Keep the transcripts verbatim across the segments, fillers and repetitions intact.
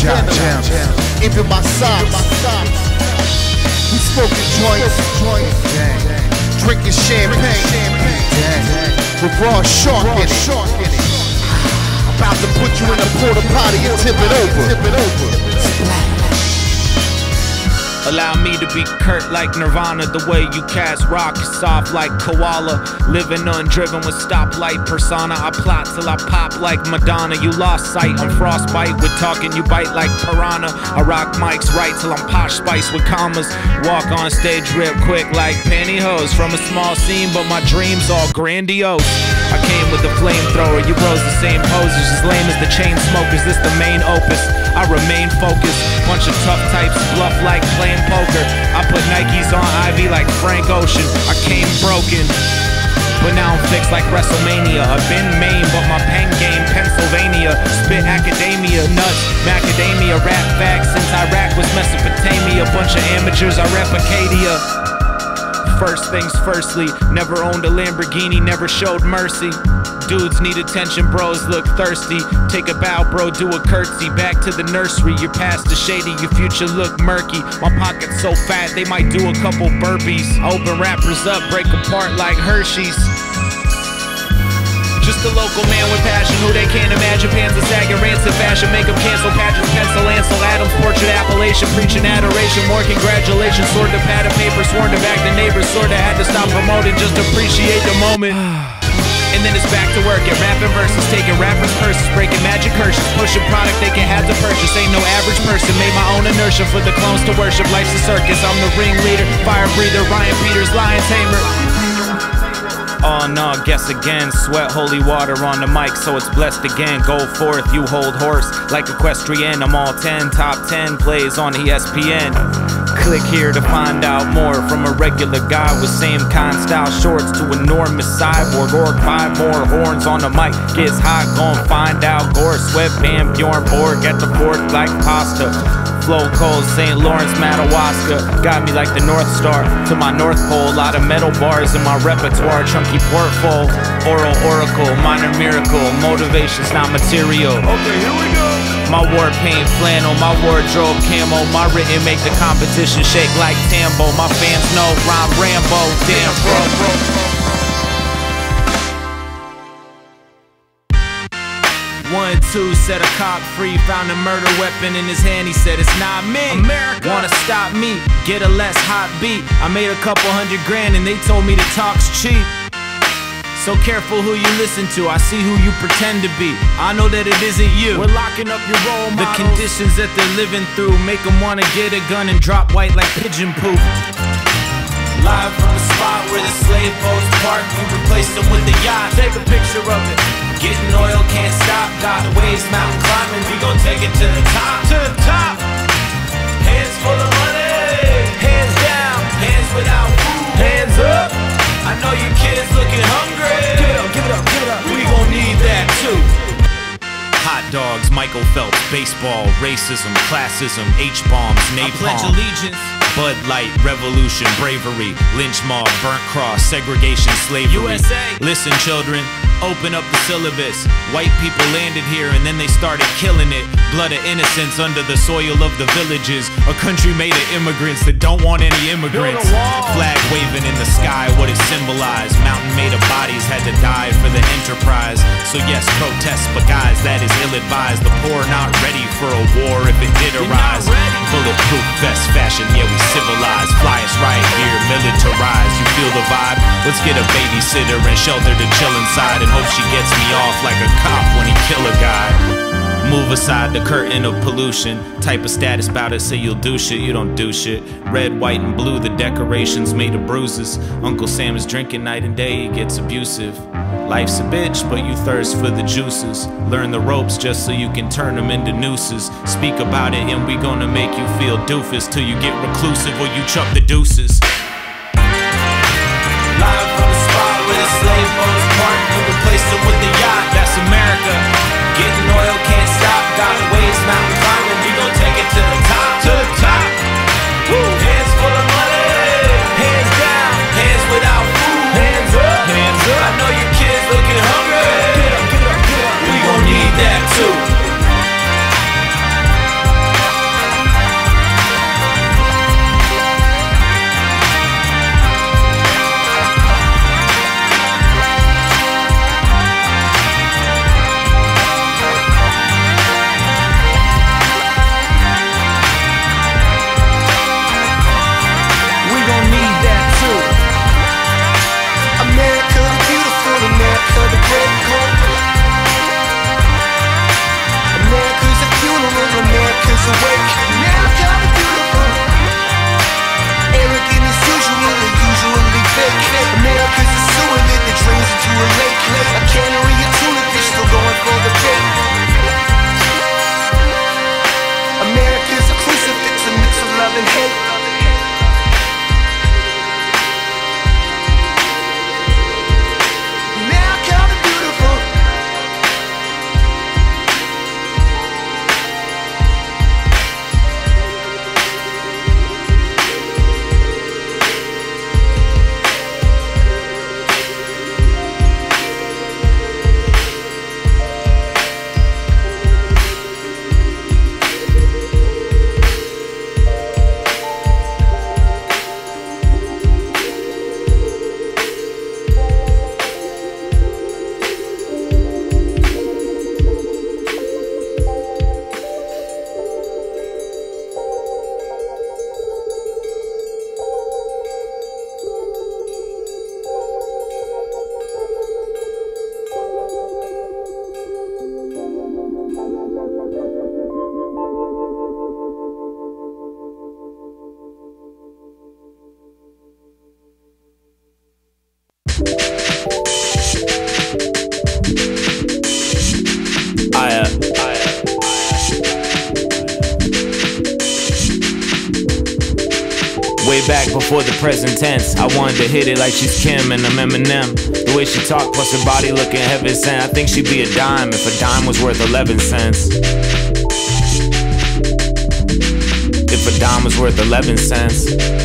denim. Even my socks. We smoking joints, drinking champagne, with raw shark in it. About to put you in a porta potty and tip it over. Allow me to be curt like Nirvana. The way you cast rock, soft like koala. Living undriven with stoplight persona. I plot till I pop like Madonna. You lost sight on frostbite. With talking you bite like piranha. I rock mics right till I'm posh spice with commas. Walk on stage real quick like pantyhose. From a small scene but my dreams all grandiose. I came with a flamethrower. You bros the same poses. As lame as the chain smokers. This the main opus. I remain focused. Bunch of tough types bluff like playing poker. I put Nikes on Ivy like Frank Ocean. I came broken, but now I'm fixed like WrestleMania. I've been Maine, but my pen game Pennsylvania. Spit academia, nuts, macadamia. Rap facts since Iraq was Mesopotamia. Bunch of amateurs, I rep Acadia. First things firstly, never owned a Lamborghini, never showed mercy. Dudes need attention, bros look thirsty. Take a bow, bro, do a curtsy. Back to the nursery, your past is shady, your future look murky. My pocket's so fat, they might do a couple burpees. I open rappers up, break apart like Hershey's. Just a local man with passion, who they can't imagine. Pants and sagging, rancid fashion, make them cancel. Patrick, pencil, Ansel, Adams, portrait, appellation. Preaching adoration, more congratulations. Sword to pad of paper, sworn to back the neighbors. Sorta had to stop promoting, just appreciate the moment. And then it's back to work at rapping verses, taking rappers' purses, breaking magic curses, pushing product they can have to purchase. Ain't no average person, made my own inertia for the clones to worship. Life's a circus, I'm the ringleader, fire breather, Ryan Peters, lion tamer. Oh no, guess again, sweat holy water on the mic, so it's blessed again. Go forth, you hold horse, like equestrian. I'm all ten, top ten plays on E S P N. Click here to find out more from a regular guy with same kind style shorts to enormous cyborg orc. Five more horns on the mic, gets hot, gon' find out. Gore, sweatband, Bjorn Borg at the fork like pasta. Flow cold, Saint Lawrence, Madawaska. Got me like the North Star to my North Pole. Lot of metal bars in my repertoire. Chunky portfolio, oral oracle, minor miracle. Motivation's not material. Okay, here we go. My war paint flannel, my wardrobe camo. My written make the competition shake like Tambo. My fans know rhyme Rambo. Damn bro, bro. One, two, set a cop free, found a murder weapon in his hand, he said it's not me. America. Wanna stop me, get a less hot beat. I made a couple hundred grand and they told me the talk's cheap. So careful who you listen to, I see who you pretend to be. I know that it isn't you. We're locking up your role models. The conditions that they're living through make them wanna get a gun and drop white like pigeon poop. Live from the spot where the slave boats park, we replaced them with the yacht. Take a picture of it. Getting oil, can't stop. Got waves, mountain climbing. We gon' take it to the top. To the top. Hands full of money. Hands down. Hands without food. Hands up. I know your kids looking hungry. Give it up, give it up, give it up. We gon' need that too. Hot dogs, Michael Phelps, baseball, racism, classism, H-bombs, napalm. I pledge allegiance. Bud Light, revolution, bravery, lynch mob, burnt cross, segregation, slavery. U S A. Listen, children, open up the syllabus. White people landed here and then they started killing it. Blood of innocence under the soil of the villages. A country made of immigrants that don't want any immigrants. Flag waving in the sky, what it symbolized. Mountain made of bodies had to die for the enterprise. So yes, protest, but guys, that is ill-advised. The poor not ready for a war if it did arise. Bulletproof vest fashion, yeah, we civilized. Fly us right here, militarized. You feel the vibe? Let's get a babysitter and shelter to chill inside and hope she gets me off like a cop when he kill a guy. Move aside the curtain of pollution. Type of status bout it, say you'll do shit, you don't do shit. Red, white, and blue, the decorations made of bruises. Uncle Sam is drinking night and day, he gets abusive. Life's a bitch, but you thirst for the juices. Learn the ropes just so you can turn them into nooses. Speak about it and we gonna make you feel doofus till you get reclusive or you chuck the deuces. Live from the spot where the slave boats park, we replaced them with the yacht. That's America. Getting oil, can't stop. Got waves, mountain climbing. We gon' take it to the top. To the top. Woo. Hands full of money. Hands down. Hands without food. Hands up. Hands up. I know your kids looking hungry. Get up, get up, get up. We gon' need that too. I, uh, I, uh, Way back before the present tense, I wanted to hit it like she's Kim and I'm Eminem. The way she talked plus her body looking heaven sent, I think she'd be a dime if a dime was worth eleven cents. If a dime was worth eleven cents,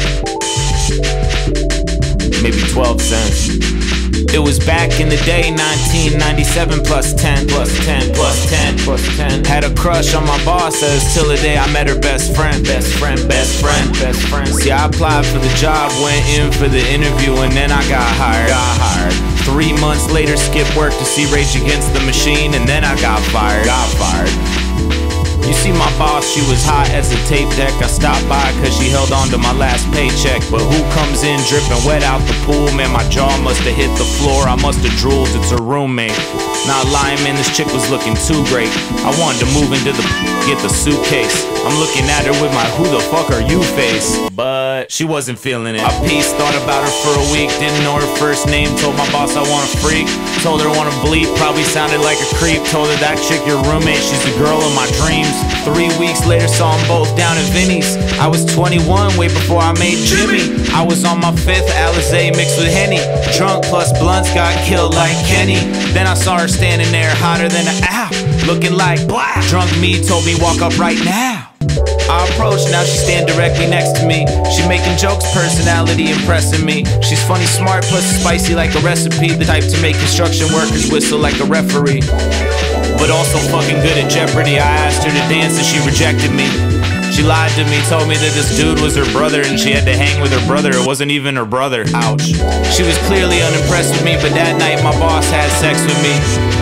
maybe twelve cents. It was back in the day, nineteen ninety-seven plus ten, plus ten, plus ten, plus ten. Had a crush on my boss, as till the day I met her best friend, best friend, best friend, best friend. See, I applied for the job, went in for the interview, and then I got hired. Got hired. Three months later, skipped work to see Rage Against the Machine, and then I got fired. Got fired. You see my boss, she was hot as a tape deck. I stopped by cause she held on to my last paycheck. But who comes in dripping wet out the pool? Man, my jaw must have hit the floor, I must have drooled, it's her roommate. Not lying, man, this chick was looking too great. I wanted to move into the get the suitcase. I'm looking at her with my who the fuck are you face. But she wasn't feeling it. I pieced, thought about her for a week. Didn't know her first name, told my boss I want a freak. Told her I want to bleep, probably sounded like a creep. Told her that chick your roommate, she's the girl of my dreams. Three weeks later saw them both down at Vinny's. I was twenty-one, way before I made Jimmy. I was on my fifth Alizé mixed with Henny. Drunk plus blunts, got killed like Kenny. Then I saw her standing there hotter than an owl, looking like black. Drunk me told me walk up right now. I approached, now she stand directly next to me. She making jokes, personality impressing me. She's funny, smart, plus spicy like a recipe. The type to make construction workers whistle like a referee. But also fucking good at Jeopardy. I asked her to dance and she rejected me. She lied to me, told me that this dude was her brother and she had to hang with her brother. It wasn't even her brother, ouch. She was clearly unimpressed with me, but that night my boss had sex with me.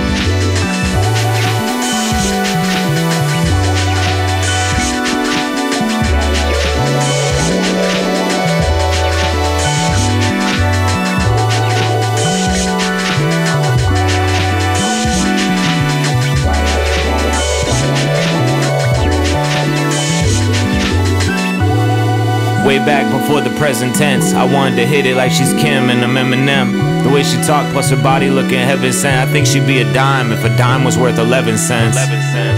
Way back before the present tense, I wanted to hit it like she's Kim and I'm Eminem. The way she talked plus her body looking heaven sent, I think she'd be a dime if a dime was worth eleven cents. eleven cents.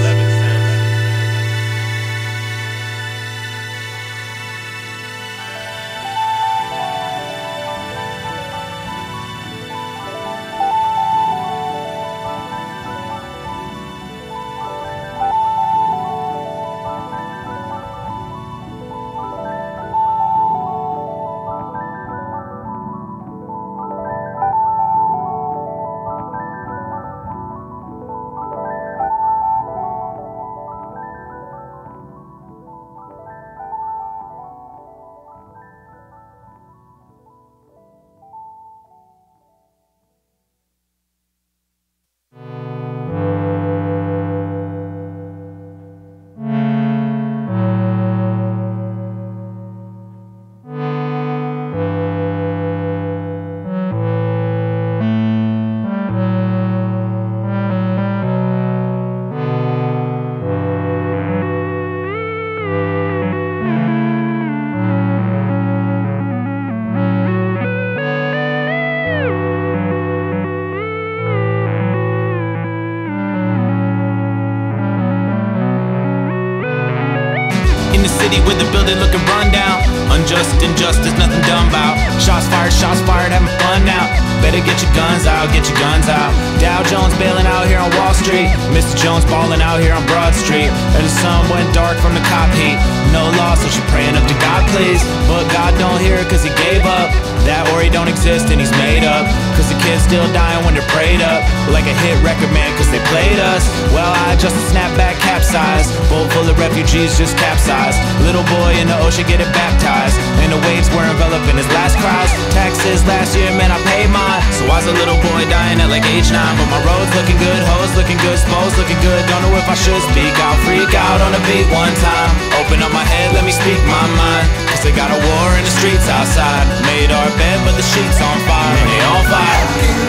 With the building looking run down. Unjust injustice, nothing dumb about. Shots fired, shots fired, having fun now. Better get your guns out, get your guns out. Dow Jones bailing out here on Wall Street. Mister Jones balling out here on Broad Street. And the sun went dark from the cop heat. No law, so she praying up to God, please. But God don't hear it cause he gave up. That or he don't exist and he's made up. Cause the kids still dying when they're prayed up. Like a hit record man cause they played us. Well, I just a snapback capsized. Boat full of refugees just capsized. Little boy in the ocean getting baptized. And the waves were enveloping his last cries. Taxes last year, man, I paid mine. So I was a little boy dying at like age nine. But my road's looking good, hoes looking good, Spose looking good. Don't know if I should speak, I'll freak out on the beat one time. Open up my head, let me speak my mind. Cause they got a war in the streets outside. Made our bed, but the sheets on fire. And they on fire.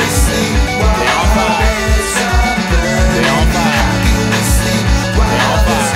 They on fire. They on fire. They on fire.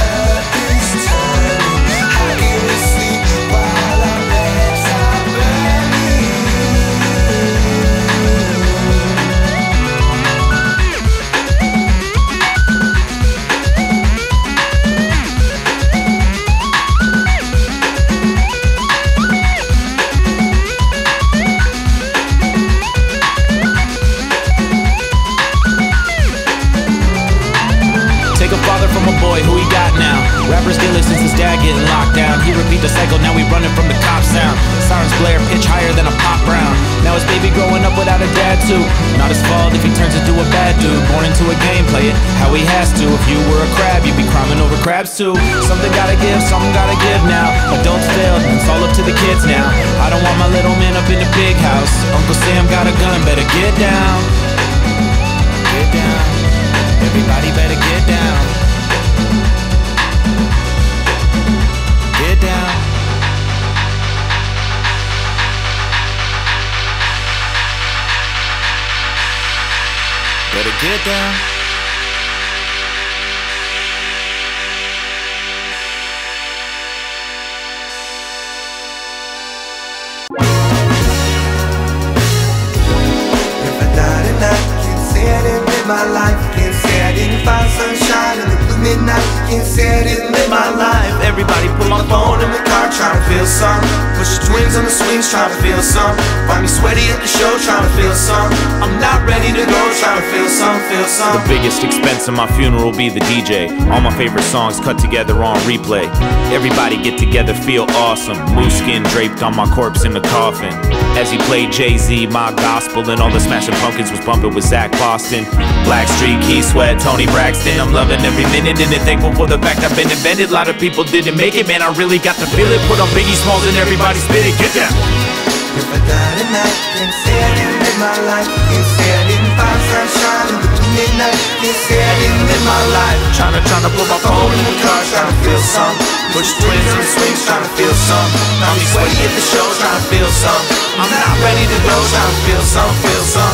up without a dad too. Not his fault if he turns into a bad dude. Born into a game, play it how he has to. If you were a crab, you'd be crumbing over crabs too. Something gotta give, something gotta give now. Adults failed, it's all up to the kids now. I don't want my little man up in the big house. Uncle Sam got a gun, better get down. Get down. Everybody better get down. Get down. Better get down. If I die tonight, can't say I didn't live my life. Can't say I didn't find sunshine in the blue midnight. Can't say I didn't live my life. Everybody put my phone in the car, trying to feel some. Push the twins on the swings, trying to feel some. Find me sweaty at the show, trying to feel some. I'm not ready to go, trying to feel some, feel some. The biggest expense of my funeral will be the D J. All my favorite songs cut together on replay. Everybody get together, feel awesome. Moose skin draped on my corpse in the coffin. As he played Jay-Z, my gospel, and all the Smashing Pumpkins was bumping with Zach Boston. Blackstreet, Keith Sweat, Tony Braxton. I'm loving every minute in it, thankful for the fact I've been invented. A lot of people didn't make it, man, I really got to feel it. Put on Biggie Smalls and everybody spit it, get down. If I die tonight, can't say I didn't live my life. Can't say I didn't find sunshine in the blue midnight. Can't say I didn't live my life. Tryna, tryna put my phone in the car, tryna feel some. Push twins on the swings, tryna feel some. Found me sweaty at the show, tryna feel some. I'm not ready to go, tryna feel some, feel some.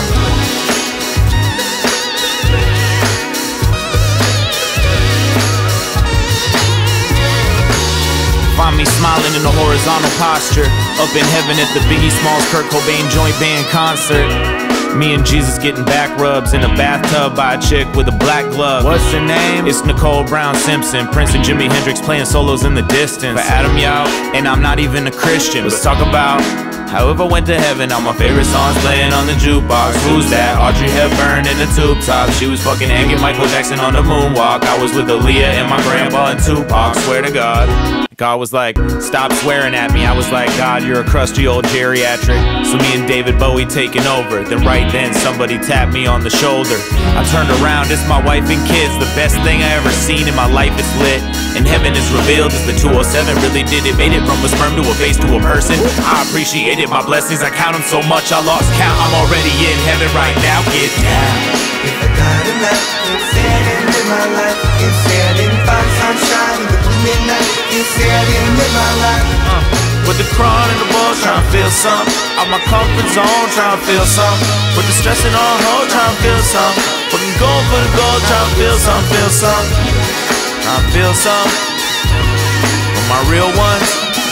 Find me smiling in a horizontal posture, up in heaven at the Biggie Smalls Kurt Cobain joint band concert. Me and Jesus getting back rubs in a bathtub by a chick with a black glove. What's her name? It's Nicole Brown Simpson. Prince and Jimi Hendrix playing solos in the distance. For Adam Yao, and I'm not even a Christian. Let's talk about however went to heaven. All my favorite songs playing on the jukebox. Who's that? Audrey Hepburn in the tube top. She was fucking hanging Michael Jackson on the moonwalk. I was with Aaliyah and my grandpa and Tupac. Swear to God. God was like, stop swearing at me. I was like, God, you're a crusty old geriatric. So me and David Bowie taking over. Then right then somebody tapped me on the shoulder. I turned around, it's my wife and kids. The best thing I ever seen in my life is lit. And heaven is revealed as the two oh seven really did it. Made it from a sperm to a face to a person. I appreciated my blessings, I count them so much I lost count. I'm already in heaven right now, get down. If I die tonight, can't say I didn't live my life. Can't say I didn't find sunshine in the blue midnight. Can't say I didn't live my life. Uh, with the crown and the ball, trying to feel some. Out my comfort zone, trying to feel some. With the stressing on hold, trying to feel some. Fucking going for the gold, trying to feel some, feel some. Trying to feel some. For my real ones.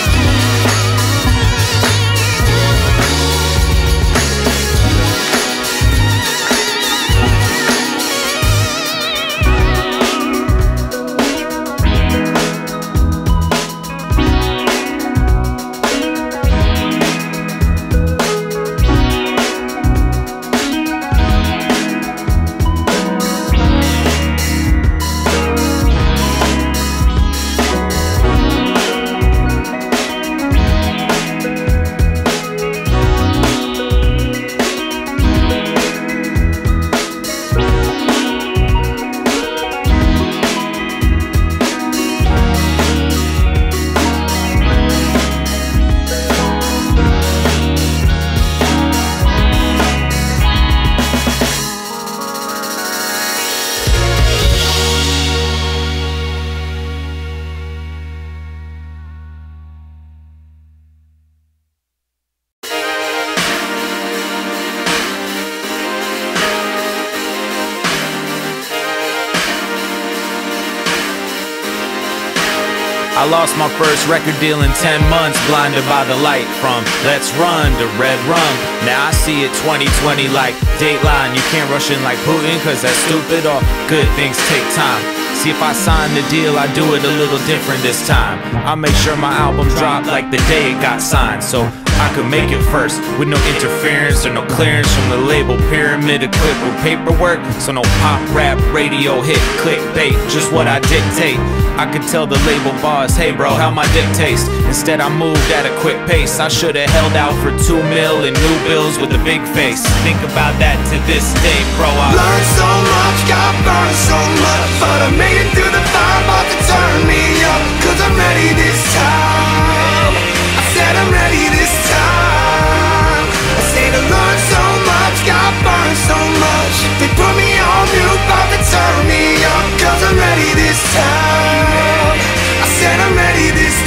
I lost my first record deal in ten months, blinded by the light. From Let's Run to Red Rum, now I see it twenty twenty like Dateline. You can't rush in like Putin, cause that's stupid. All good things take time. See, if I sign the deal, I do it a little different this time. I make sure my album dropped like the day it got signed. So I could make it first, with no interference or no clearance from the label pyramid equipped with paperwork. So no pop, rap, radio hit, clickbait, just what I dictate. I could tell the label boss, hey bro, how my dick taste? Instead I moved at a quick pace. I should've held out for two mil in new bills with a big face. Think about that to this day, bro. I learned so much, got burned so much, but I made it through the fire, about to turn me up. Cause I'm ready this time. I said I'm ready this time. I say to learn so much, got burned so much. They put me on mute, about to turn me up. Cause I'm ready this time. I said I'm ready this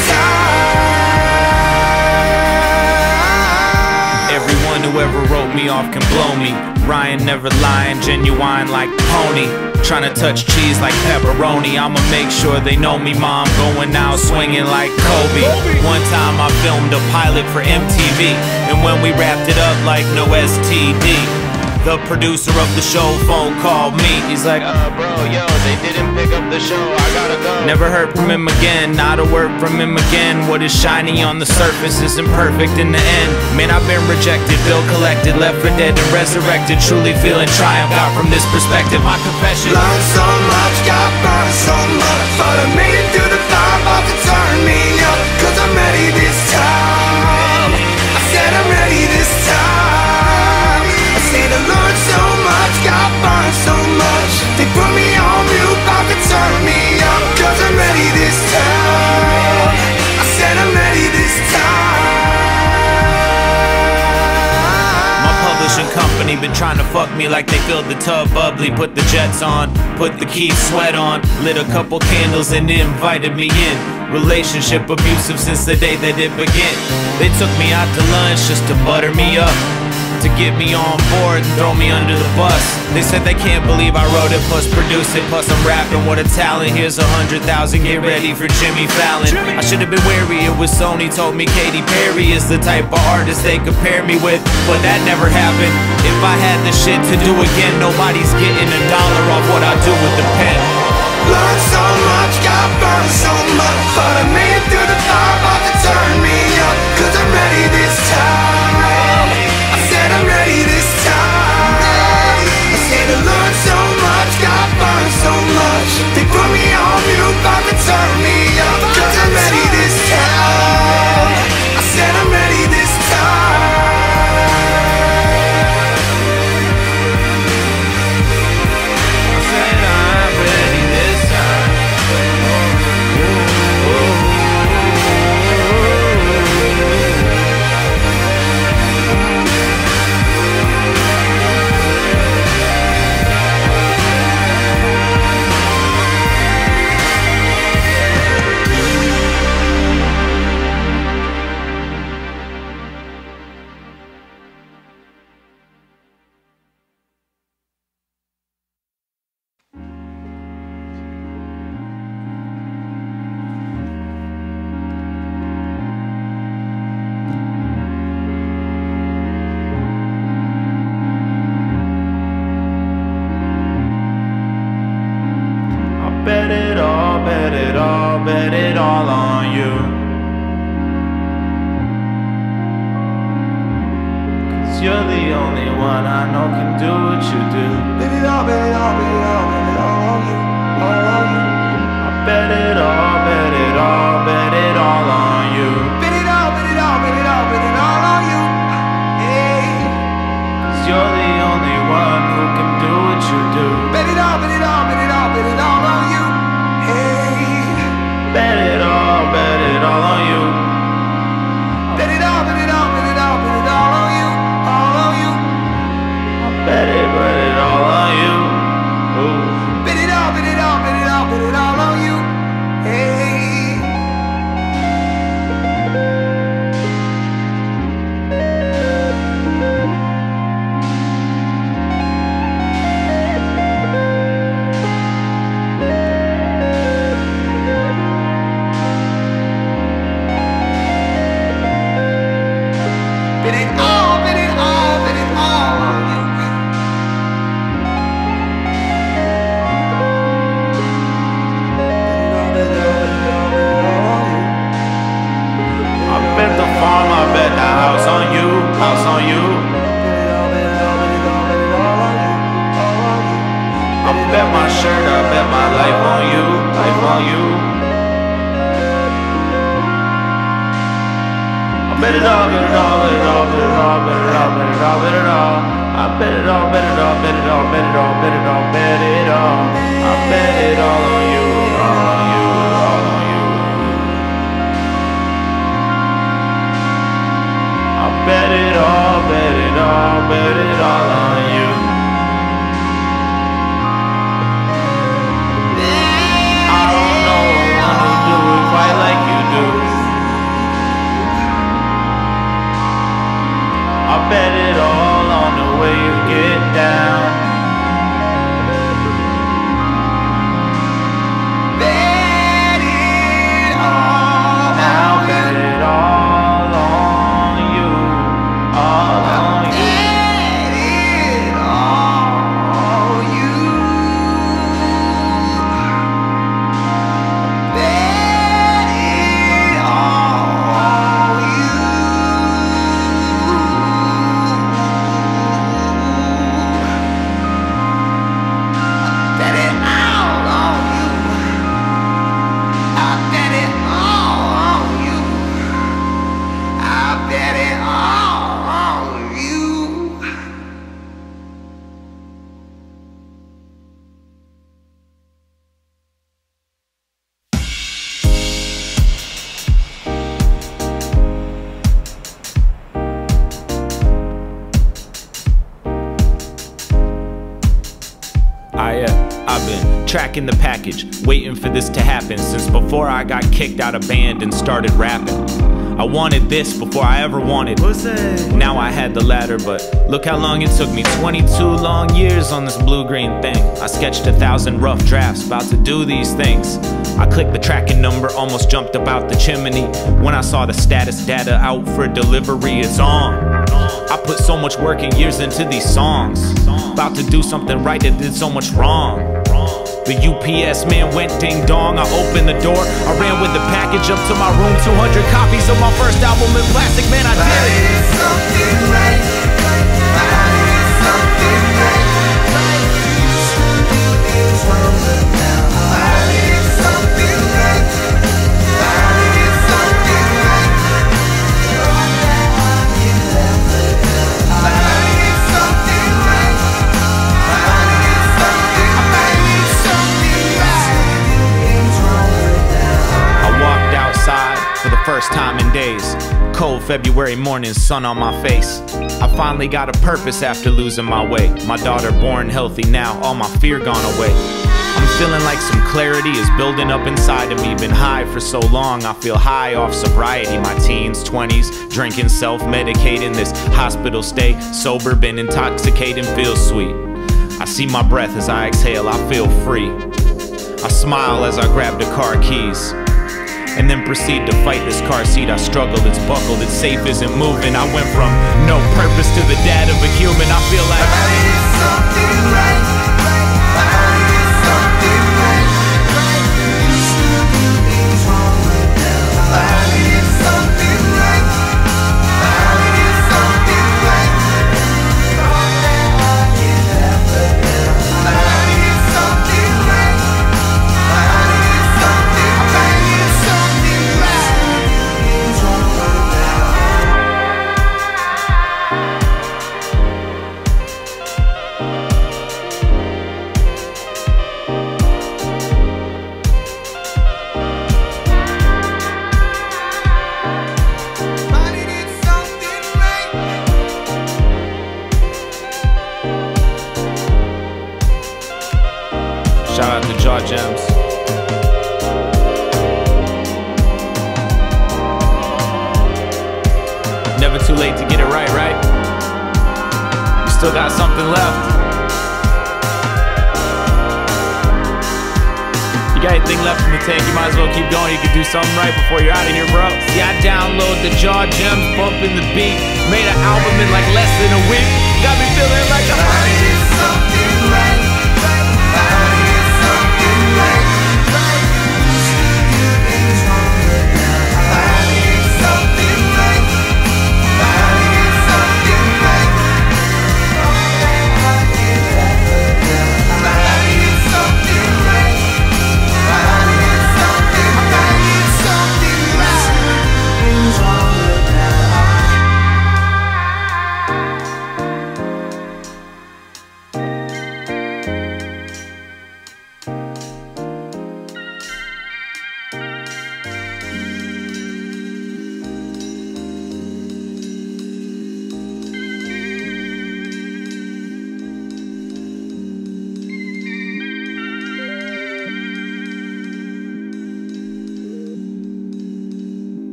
time. Everyone who ever wrote me off can blow me. Ryan never lying, genuine like pony. Tryna touch cheese like pepperoni. I'ma make sure they know me, mom. Going out swinging like Kobe. One time I filmed a pilot for M T V, and when we wrapped it up like no S T D, the producer of the show phone called me. He's like, uh bro, yo, they didn't pick up the show, I gotta go. Never heard from him again, not a word from him again. What is shiny on the surface isn't perfect in the end. Man, I've been rejected, bill collected, left for dead and resurrected. Truly feeling triumph out from this perspective. My confession: learned so much, got burned so much, but I made it through the fire, about to turn me up. Cause I'm ready this time. I said I'm ready this time. I say to learn so much, got burned so much. They put me on mute, about to turn me up. Cause I'm ready this time. I said I'm ready this time. My publishing company been trying to fuck me like they filled the tub bubbly. Put the jets on, put the Keith sweat on, lit a couple candles and invited me in. Relationship abusive since the day that it began. They took me out to lunch just to butter me up, to get me on board and throw me under the bus. They said they can't believe I wrote it, plus produced it, plus I'm rapping, what a talent. Here's a hundred thousand, get ready for Jimmy Fallon. I should have been wary, it was Sony told me Katy Perry is the type of artist they compare me with, but that never happened. If I had the shit to do again, nobody's getting a dollar off what I do with the pen. Learned so much, got burned so much, but I made it through the fire, about to turn me up. Cause I'm ready this time. I said I'm ready this time. I said I learned so much, got burned so much. They put me on mute, about to turn me up. Cause I'm ready this time. I said I'm ready this time. Bet it all, bet it all, bet it all on you. Cause you're the only one I know can do what you do. Bet it all, bet it all, bet it all, bet it all on you, all on you. I bet it all, bet it all, bet it all on you. Bet it all, bet it all, bet it all, bet it all on you. Hey. Cause you're the only one who can do what you do. Bet it all, bet it all, bet it all, bet it all on you. Bet it all, bet it all on you. Bet it all, bet it all, bet it all, bet it all on you, all on you. Bet it, bet it all on you. Ooh. Bet it all, bet it all, bet it all, bet it all on you. Hey. life on you, life on you. I bet it all, bet it all, bet it all, bet it all, bet it all, bet it all, bet it all. I bet it all, bet it all, bet it all, bet it all, bet it all, bet it all. I bet it all on you, all on you, all on you. I bet it all, bet it all, bet it all on you. I don't know how to do it quite like you do. I bet it all on the way you get down. Bet it all. Now bet it all on you, all on you. Bet it all you. Bet it all you. Bet it all on you. I bet it all on you. I bet it all on you. I, uh, I've been tracking the package, waiting for this to happen since before I got kicked out of band and started rapping. I wanted this before I ever wanted. Now I had the latter, but look how long it took me. twenty-two long years on this blue-green thing. I sketched a thousand rough drafts, about to do these things. I clicked the tracking number, almost jumped about the chimney. When I saw the status data out for delivery, it's on. I put so much work and years into these songs. About to do something right that did so much wrong. The U P S man went ding dong, I opened the door, I ran with the package up to my room. Two hundred copies of my first album in plastic, man, I did it. I did something right, I did something right. You should do things wrong, but now I did something right, I did something right. You're that one you never done. I did something right, I did something right. I walked outside for the first time in days. Cold February morning, sun on my face. I finally got a purpose after losing my way. My daughter born healthy now, all my fear gone away. I'm feeling like some clarity is building up inside of me. Been high for so long, I feel high off sobriety. My teens, twenties, drinking, self-medicating. This hospital stay, sober, been intoxicating, feels sweet. I see my breath as I exhale, I feel free. I smile as I grab the car keys and then proceed to fight this car seat. I struggled, it's buckled, it's safe, isn't moving. I went from no purpose to the dad of a human. I feel like I did something right, I did something right. You should do things wrong, but now I did something right, I did something right. All that I did ever do, I did something right, I did something, I did something right. Things wrong, but now I did something right. Shout out to Jaw Gems. Never too late to get it right, right? You still got something left. You got anything left in the tank, you might as well keep going. You can do something right before you're out of here, bro. See, I download the Jaw Gems, bumping the beat. Made an album in like less than a week. Got me feeling like I'm I did something right. I did something right. You should do things wrong, but now I did something right. I did something right. All that I did ever do, I did something right.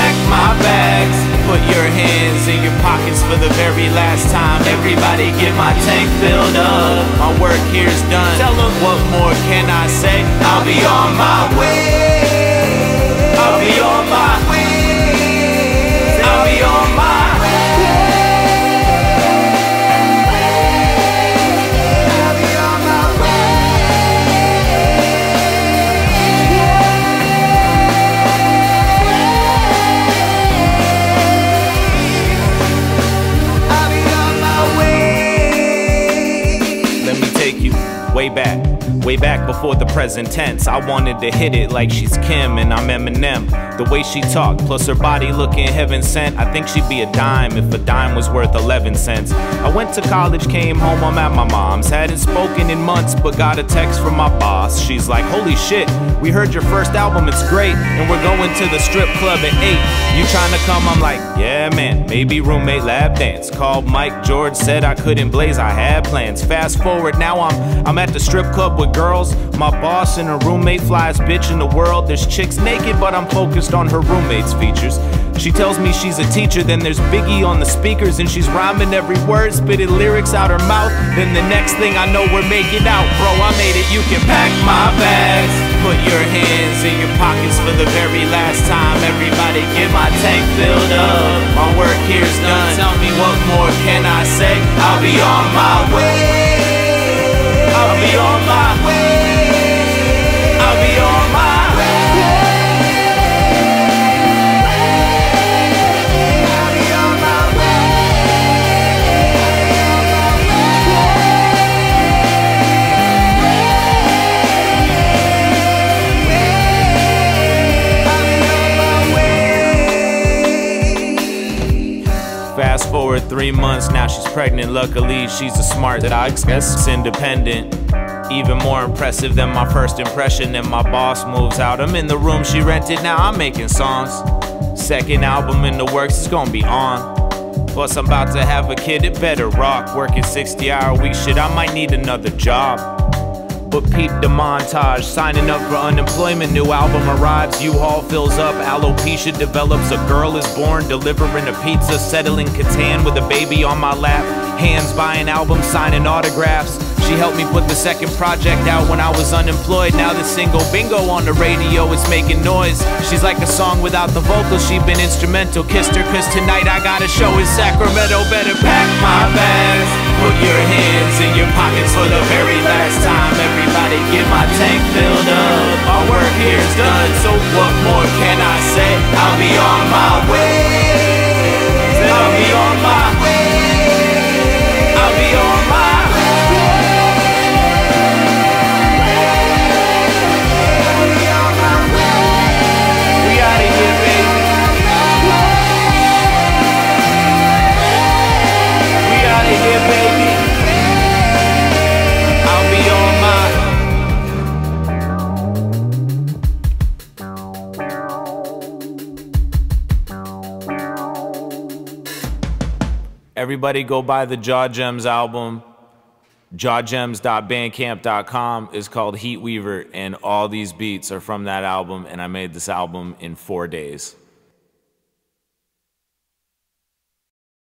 pack my bags. Put your hands in your pockets for the very last time. Everybody get my tank filled up. My work here's done. Tell them what more can I say? I'll be on my way. I'll be on my way. I'll be on my way. Way back, way back before the present tense. I wanted to hit it like she's Kim and I'm Eminem. The way she talked, plus her body looking heaven sent. I think she'd be a dime if a dime was worth eleven cents. I went to college, came home, I'm at my mom's. Hadn't spoken in months, but got a text from my boss. She's like, holy shit, we heard your first album, it's great, and we're going to the strip club at eight. You trying to come? I'm like, yeah man, maybe roommate lab dance. Called Mike, George said I couldn't blaze, I had plans. Fast forward, now I'm, I'm at the strip club with girls. My boss and her roommate, flyest bitch in the world. There's chicks naked, but I'm focused on her roommate's features. She tells me she's a teacher, then there's Biggie on the speakers, and she's rhyming every word, spitting lyrics out her mouth. Then the next thing I know, we're making out. Bro, I made it, you can pack my bags. Put your hands in your pockets for the very last time. Everybody get my tank filled up. My work here's done. Tell me what more can I say? I'll be on my way. I'll be on my way. I'll be on my way. Fast forward three months, now she's pregnant. Luckily, she's a smart that I guess independent. Even more impressive than my first impression. And my boss moves out, I'm in the room she rented, now I'm making songs. Second album in the works, it's gonna be on. Plus I'm about to have a kid, it better rock. Working sixty hour week, shit, I might need another job. But peep the montage, signing up for unemployment, new album arrives, U-Haul fills up, alopecia develops, a girl is born, delivering a pizza, settling Catan with a baby on my lap, hands buying albums, signing autographs. She helped me put the second project out when I was unemployed. Now the single bingo on the radio is making noise. She's like a song without the vocals, she been instrumental. Kissed her cause tonight I got a show in Sacramento. Better pack my bags, put your hands in your pockets for the very last time. Everybody get my tank filled up. Our work here's done, so what more can I say? I'll be on my way. I'll be on my way. I'll be on my way. Everybody go buy the Jaw Gems album. jaw gems dot bandcamp dot com is called Heat Weaver, and all these beats are from that album, and I made this album in four days.